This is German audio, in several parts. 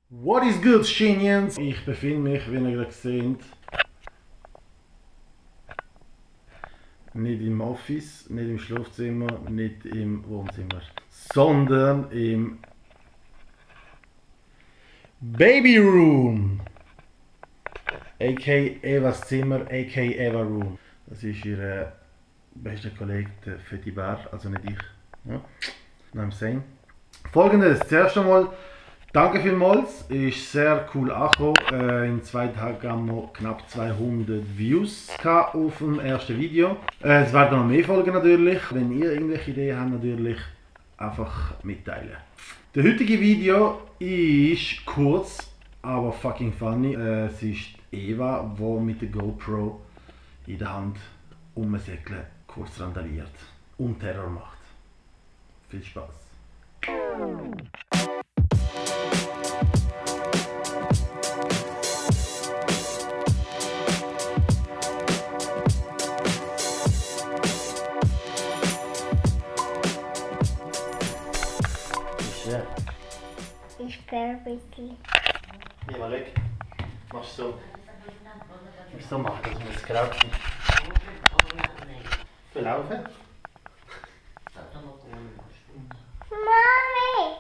What is good, Shinians? Ich befinde mich, wie ihr gerade seht, nicht im Office, nicht im Schlafzimmer, nicht im Wohnzimmer, sondern im Baby Room, aka Evas Zimmer, aka Eva Room. Das ist ihr bester Kollege, der Fetty Bär, also nicht ich. Ja? I'm saying. Folgendes, zuerst einmal, danke vielmals, ist sehr cool angekommen. In 2 Tagen haben wir knapp 200 Views auf dem ersten Video. Es werden noch mehr Folgen natürlich. Wenn ihr irgendwelche Ideen habt, natürlich einfach mitteilen. Das heutige Video ist kurz, aber fucking funny. Es ist Eva, die mit der GoPro in der Hand umsäckeln, kurz randaliert und Terror macht. Viel Spaß! Ich bin richtig. Ja, mal weg. Machst so. Musst so machen, dass wir es krauchen. Verlaufen? Mami!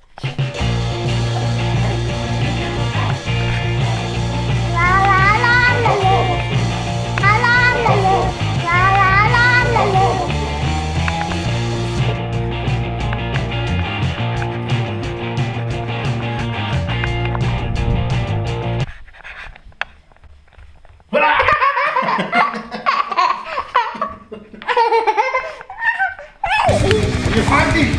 La la la la la. La la la la. La la la la la. You find dich!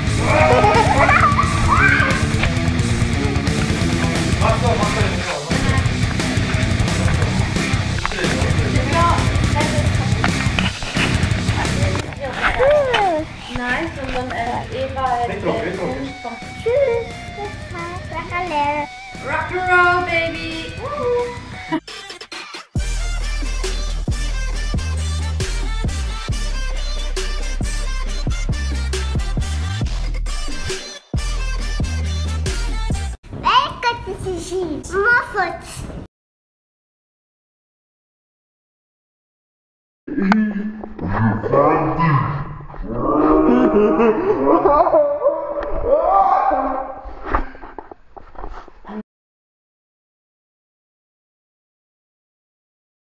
Nein, sondern Eva hat Tschüss. Das war's. Hallo. Rock'n'Roll, Baby! Muffet.